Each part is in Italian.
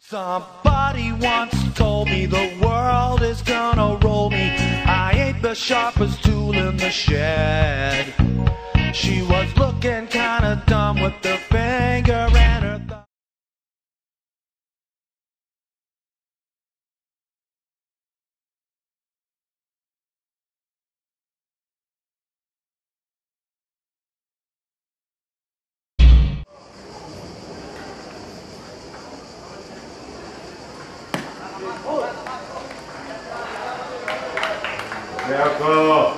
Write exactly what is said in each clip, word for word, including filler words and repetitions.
Somebody once told me the world is gonna roll me. I ain't the sharpest tool in the shed. She was looking kinda dumb with her finger and her thumb. Białko!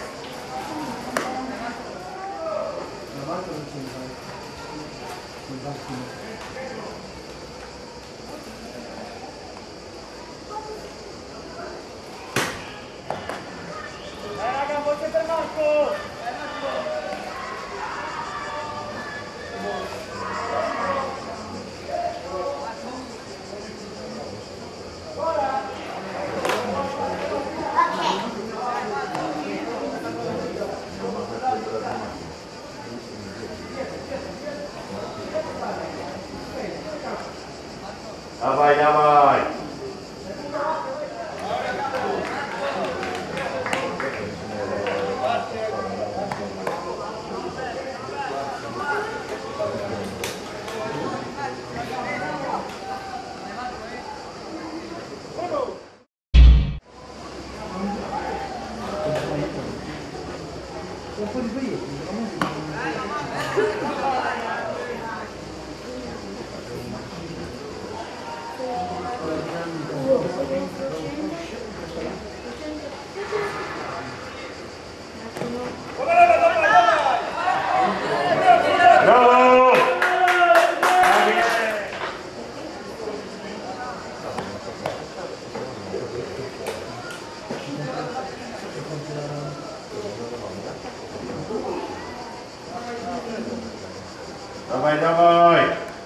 Dawaj, dawaj! Brawo! Dawaj, dawaj!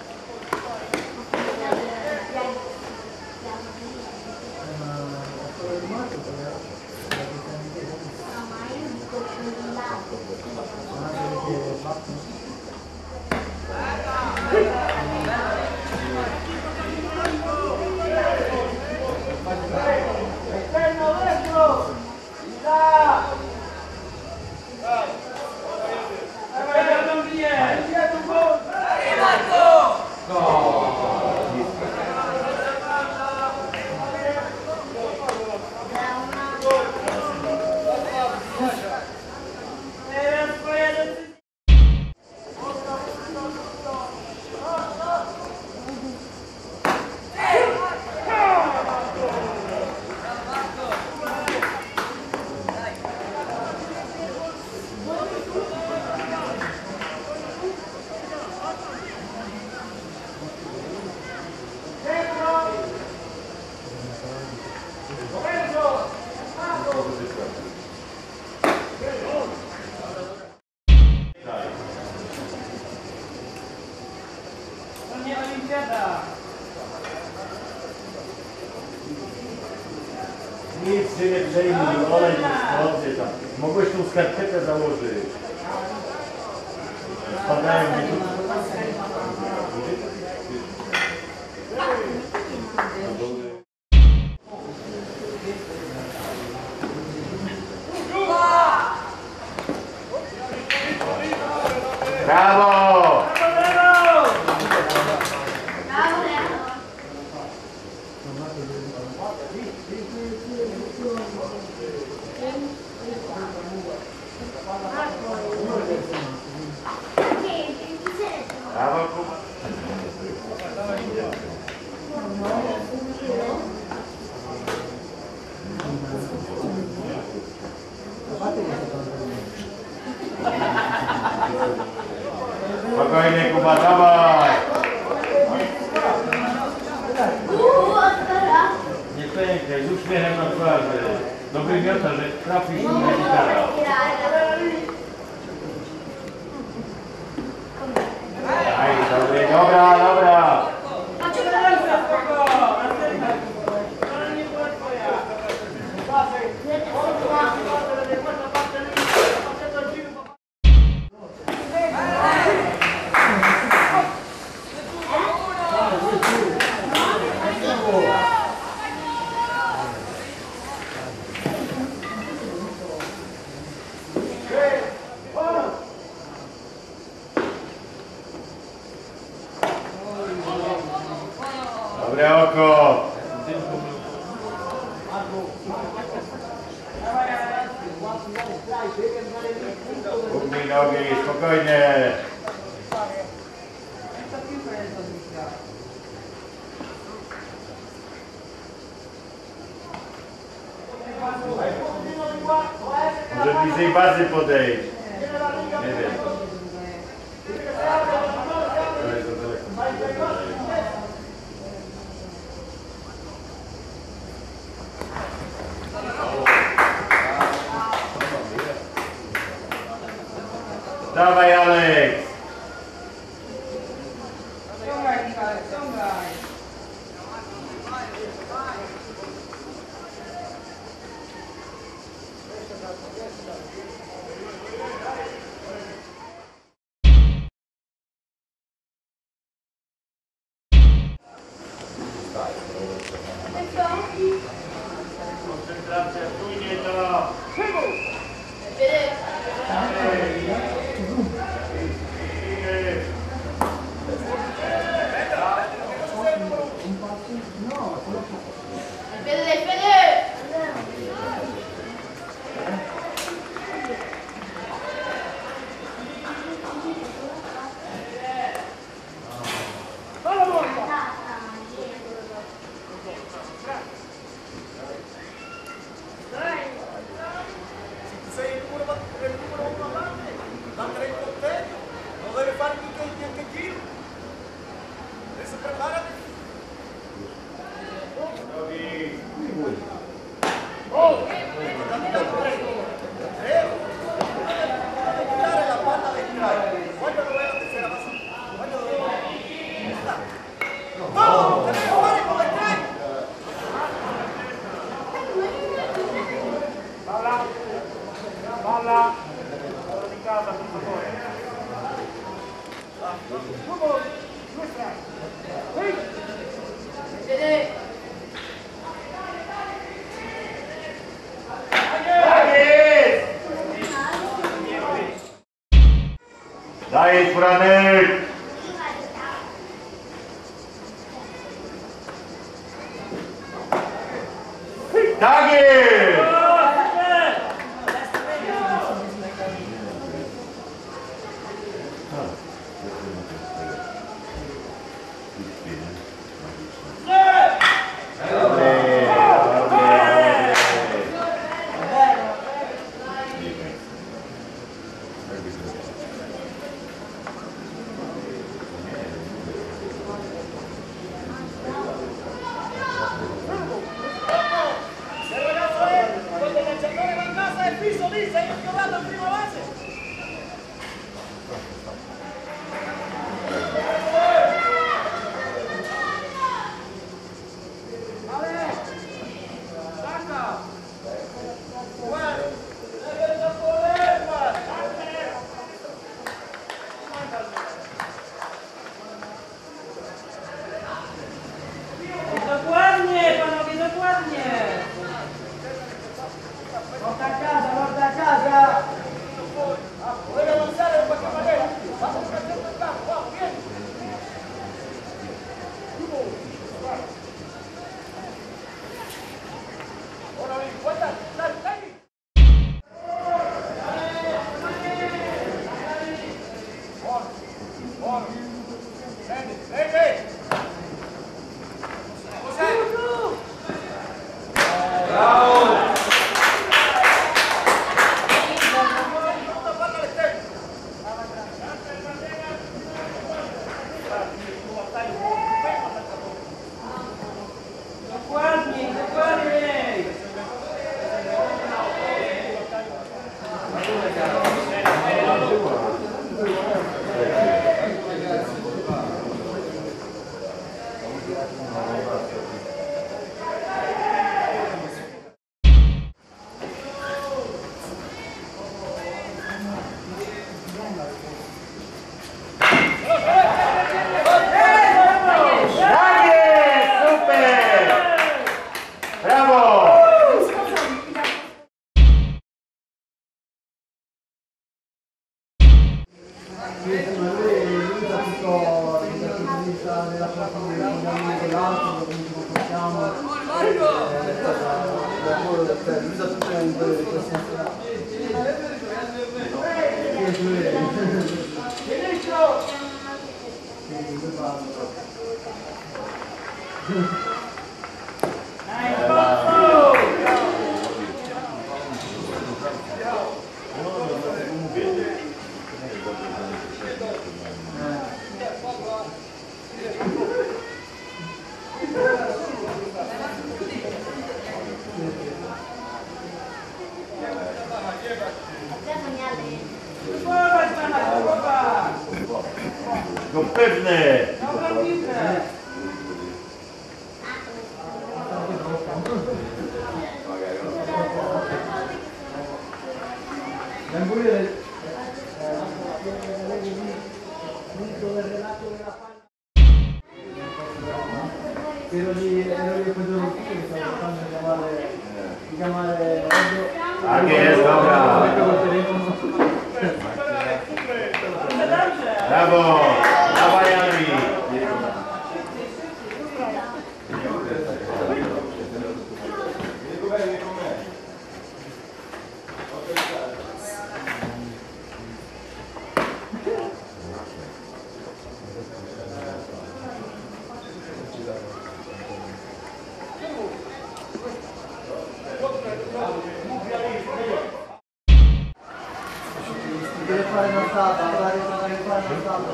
Nic się nie przejmuj, olej nie tam. Mogłeś tą skarpetę założyć. Spadają mi tu. Brawo! Brawo, Kuba. Spokojnie, Kuba, dawaj! Nie pękaj, z uśmiechem na twarzy. Dobry miota, że trafisz na gitara. Aj, dobry, dobra, dobra. Dobre oko. Kupnij nogi, spokojnie. Może bliżej bazy podejść. Nie wiem. Dawaj, Aleks! Ciągaj, Michale, ciągaj! Koncentracja, pójdzie to! Daj, Franek! Tak jest! Dokładnie, panowie, dokładnie! Morda casa, morda casa! Dokładniej, dokładniej! Lui, lui da tutto, da tutto nella sua famiglia, Dai, posto! No pewne! Dobra piłkę! Ero lì, ero lì quel giorno che stavo facendo chiamare, chiamare Roggio. Tak jest, dobra. Brawo! Dawaj Andri! Deve fare una stata, deve fare una stata.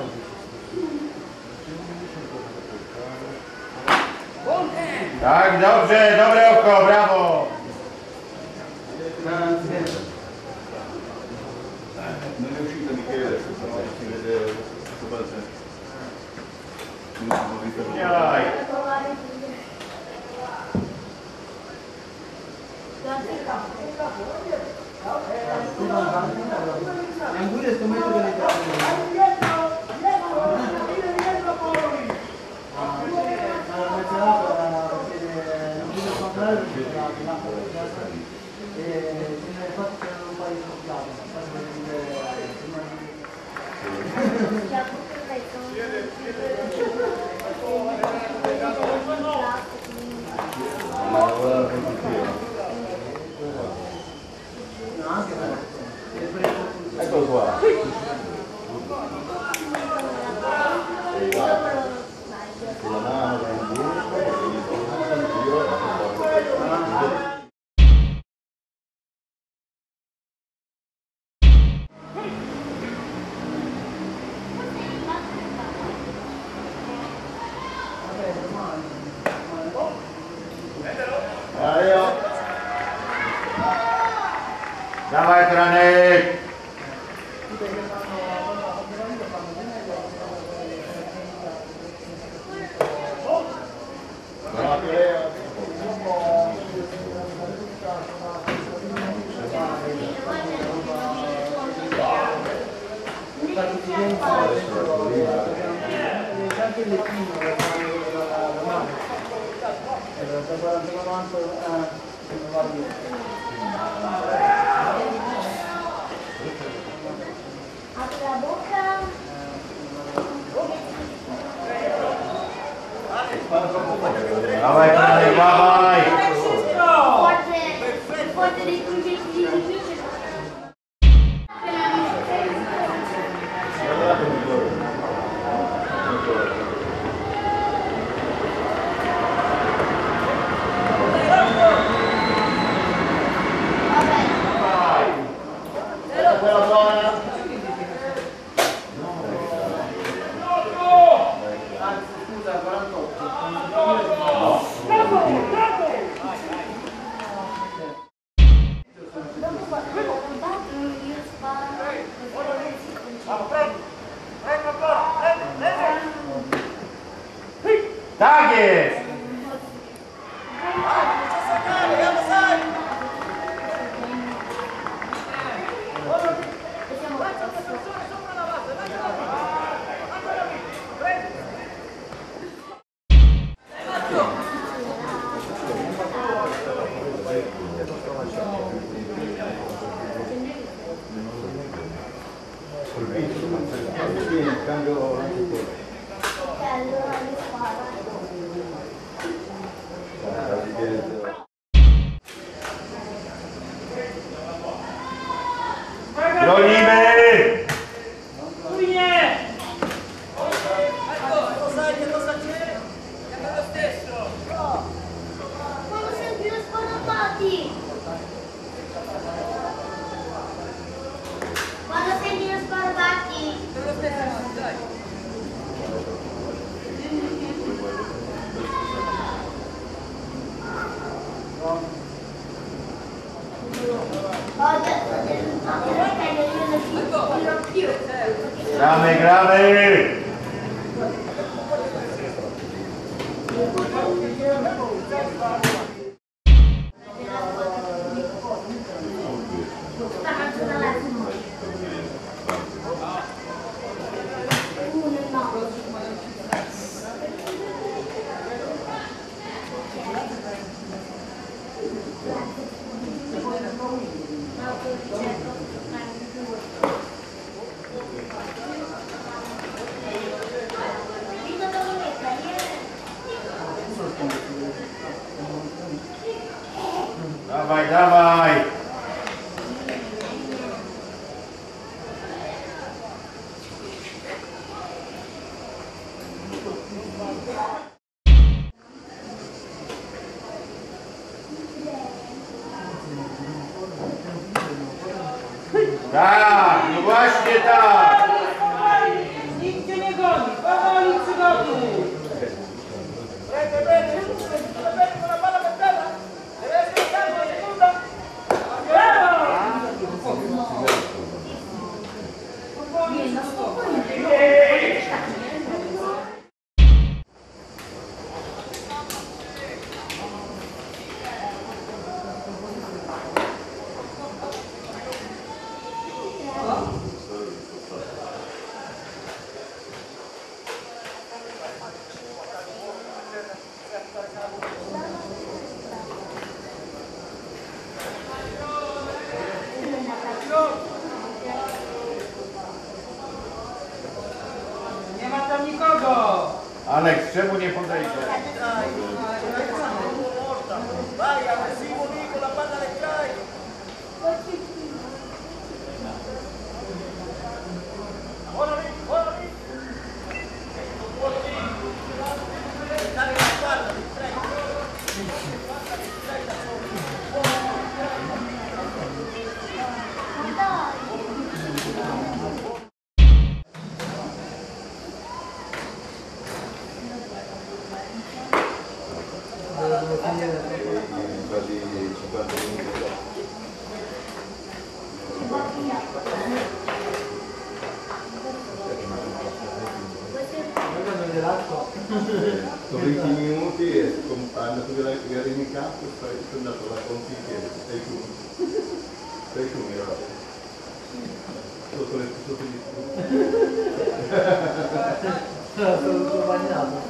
Tak, dobrze, dobre oko, brawo! Non è uscito Michele, si vede questo base. Dai! Anguille scommetto che le Eccolo qua. Sulla mano, Dawaj Tranek! Apri la bocca. Dawaj Tranek, dawaj! Forte, forte dei progetti di più. quella zona. Anzi, scusa, quarantotto. Tak jest! Cambio anche quello. Allora mi spara. Bronimy! Płynie! Gramy! Dawaj, dawaj! Tak, no właśnie tak! Nikt cię nie goni, powoli przygotuj. Nie ma tam nikogo. Aleks, czemu nie podejdziesz? Quasi cinquanta minuti dopo. Sono venti minuti e hanno tu via in campo e poi sono andato alla consigliere, sei tu, sei tu mi va. Sotto le sotto gli Sono bagnato.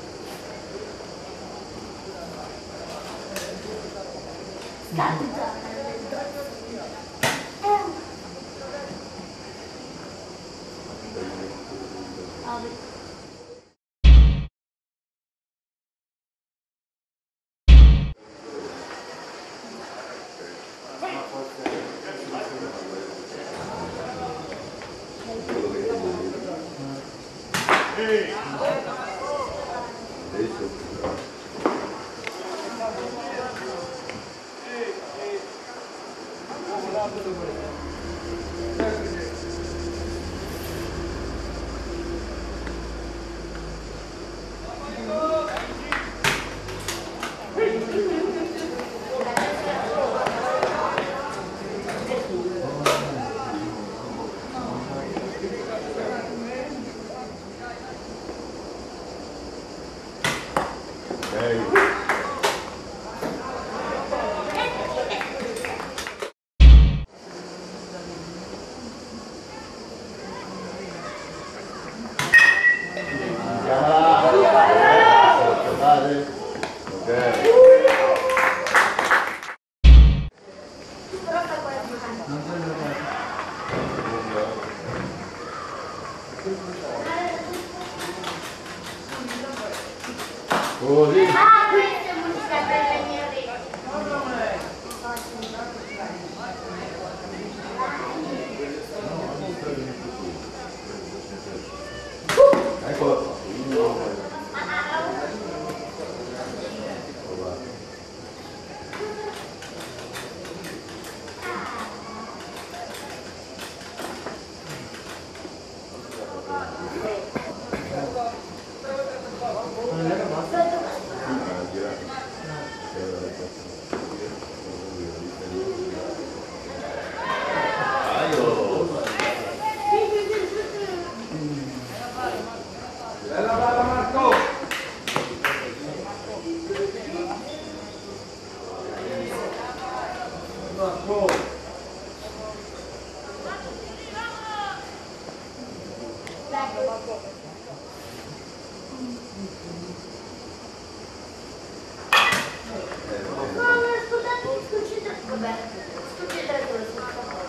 Così. Ah, questo è musica per le mie orecchie. Eccola qua. Gira. Vabbè, succederà questo.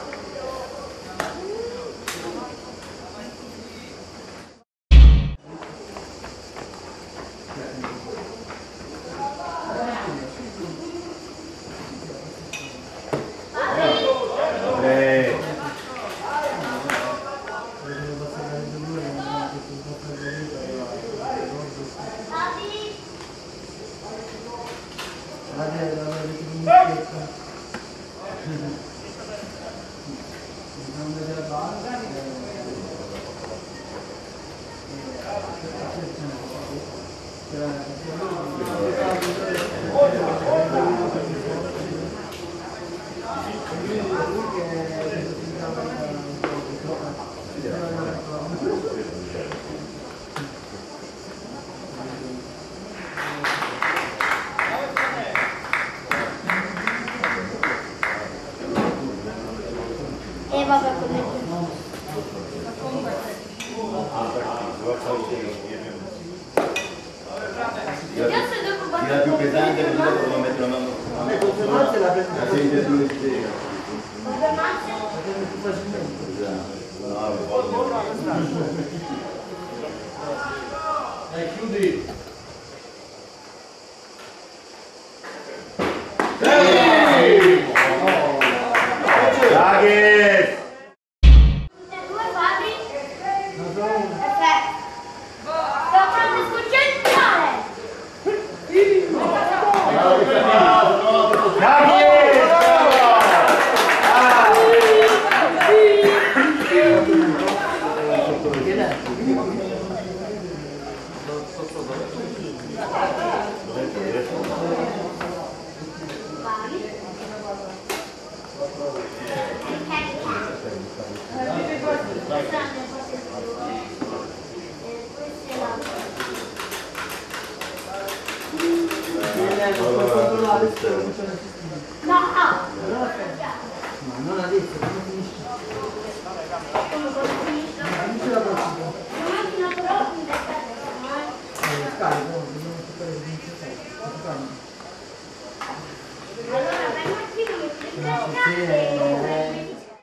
E vabbè, con me. La più pesante che dopo lo metto la mano. A me confermarsi la prendo La sente più leggera. Dai, chiudi. Draghi! Due padri? Perfetto. Sto pronto a sconcentrare. No, ah. Ma non adesso, come finisce? Come finisce? Finisce la prossima. La macchina però mi deve Eh, scarico, dobbiamo aspettare che finisce il allora vai un attimo che ti Sì, ringrazio. eh.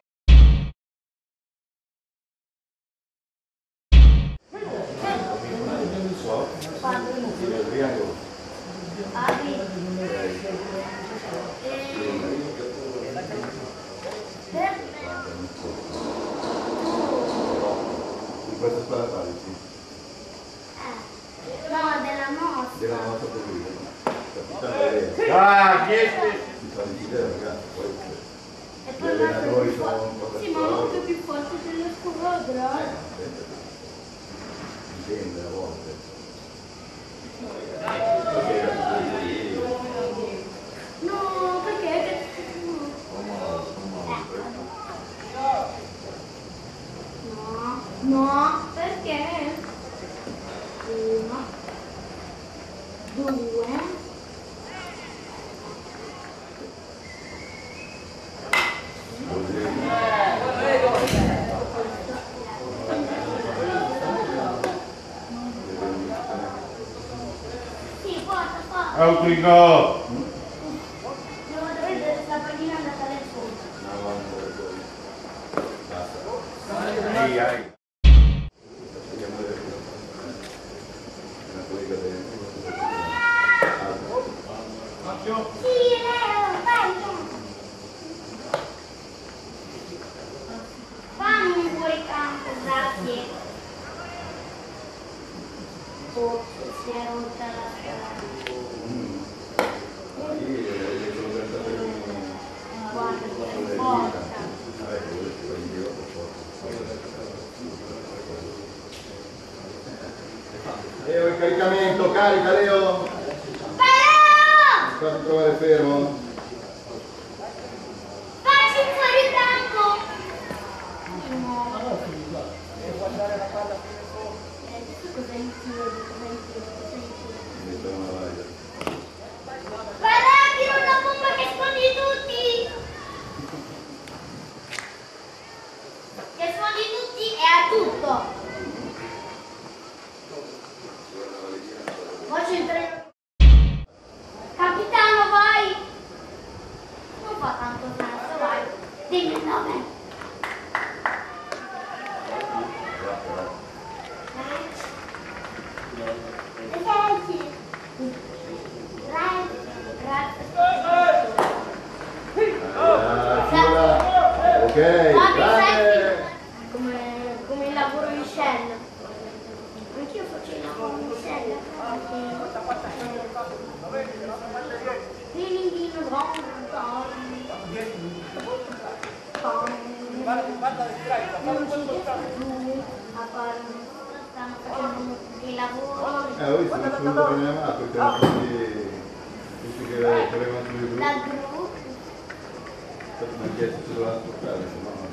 In questa squadra fare, sì. No, della nostra. Della nostra politica. Capitano Valerio. Ah, chi è? Ci sono i ragazzi, poi E gli poi allenatori sono un po' sì, ma molto più forte della squadra. dipende a volte. No, perché? No, no, perché? Uno, due, sì, porta, porta. Autrico! Devo vedere se la pagina è andata nel fondo. Ehi, ehi. Sì, Leo, vai, Leo. Fammi un fuori campo, grazie. Oh, si è rotta la strada. Guarda che è forza. Leo, il caricamento, carica Leo! Però! Fatti trovare fermo. Facci un fuori campo! Di nuovo. Eh, adesso cosa inizio? Cosa inizio? Cosa inizio? Metto una vaglia. Guarda, tiro una bomba che sfondi tutti! Che sfondi tutti e a tutto! lavoro. Eh, ho visto, non sono venuto nella mano perché erano tutti, tutti che avevano sulle gru. La gru. Mi ha chiesto se doveva ascoltare, no, no,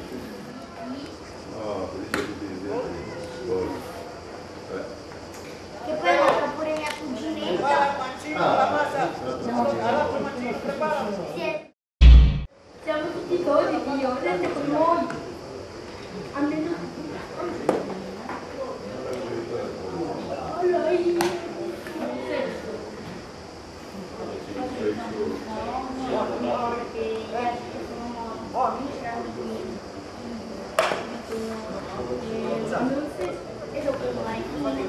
no, così c'è tutti i denti. Che poi è stata pure mia cuginetta. Ah, Siamo tutti soli, Dio, rende con noi. Almeno. E dopo vai.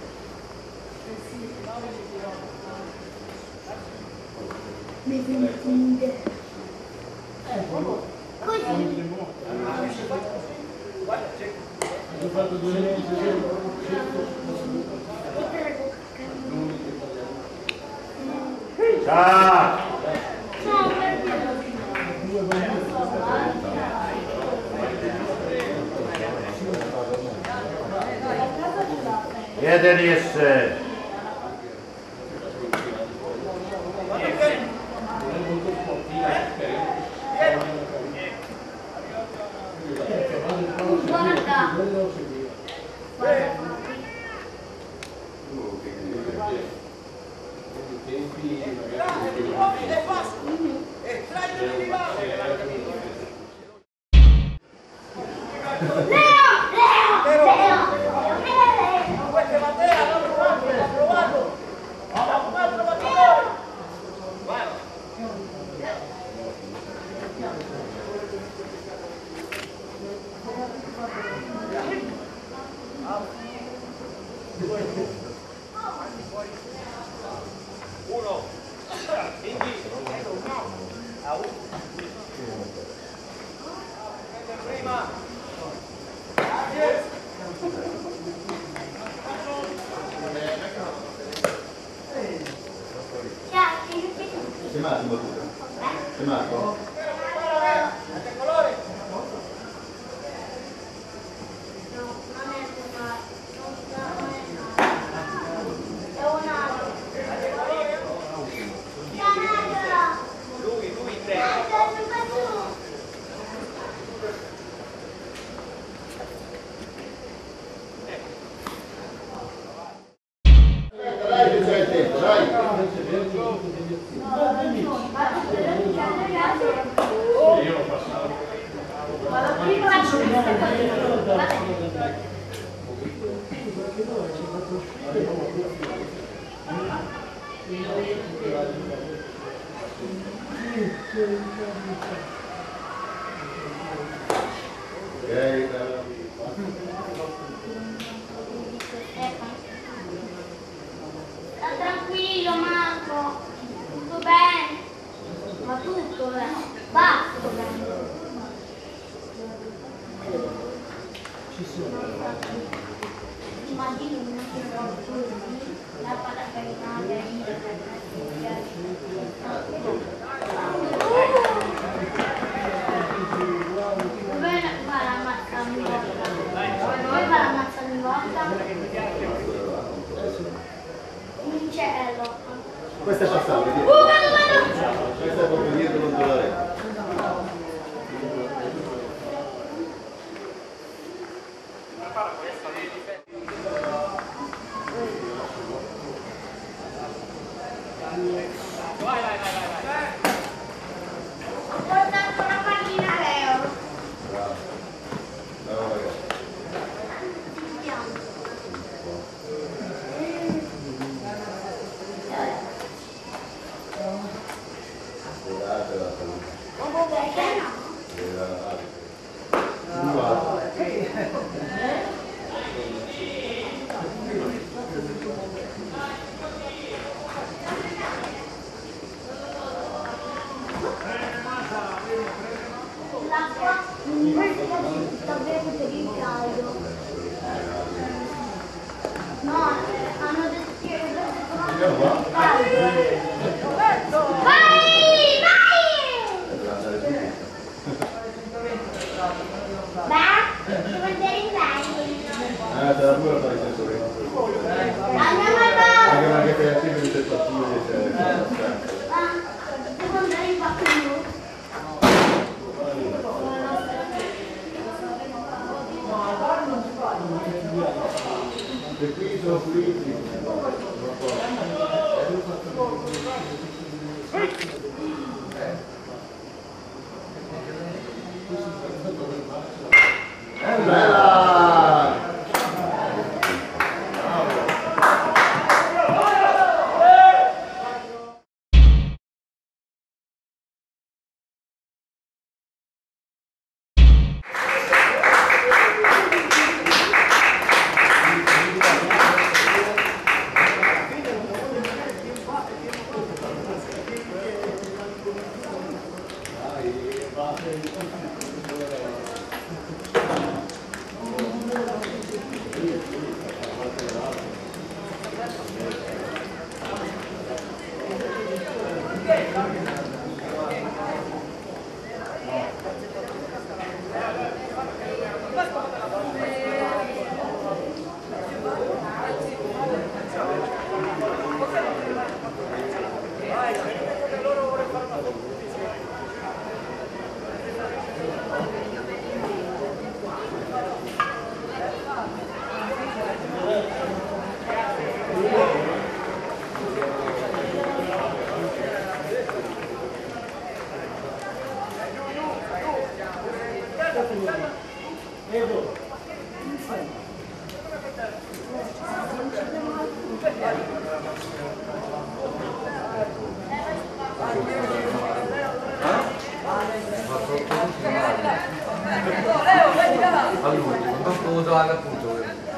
Mi sentite? Così. Ho fatto due mesi. Ciao! Ciao, perché? E Dennis! Guarda. Guarda. Sei Massimo tu? Sei Marco? Dai, che c'è il tempo, dai! Ok, Sta tranquillo Marco, tutto bene, ma tutto bene, basta bene. Immagino una la palla dove fa la mazza ogni volta? Dove fa la mazza ogni volta? In cielo. questa è passata, Uh, dietro. vado, vado! Questa è proprio dietro contro la rete. Ho portato una pallina a Leo. Bravo. Bravo ragazzi. Guardate la salute. Perché no? L'acqua sta bene per il caldo. No, hanno detto che è caldo. Vai! Vai! Va? Devo andare in bagno. Ah, te la pure fare il senso che Andiamo al bar! Anche anche per attivare le partite, Ah, devo andare in bagno. e qui sono puliti. Bella! Allora, non posso alla punto.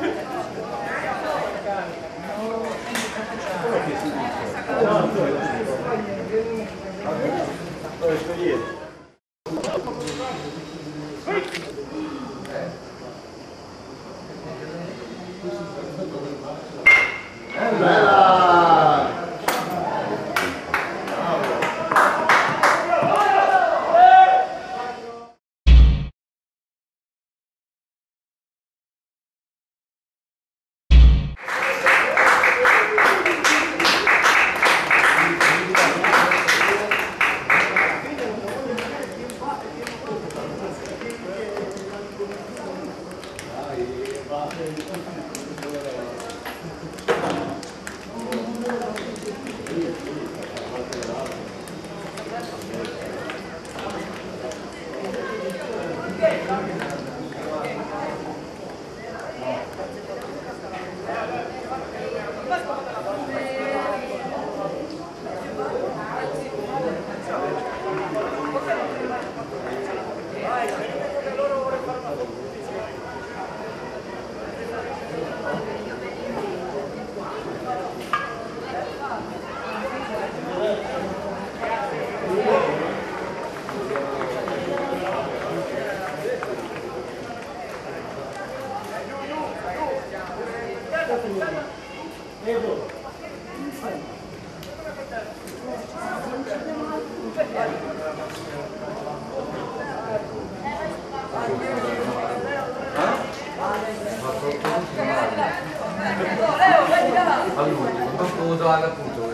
Allora, non posso alla punto.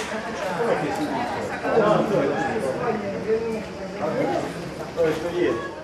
Dove sto ieri?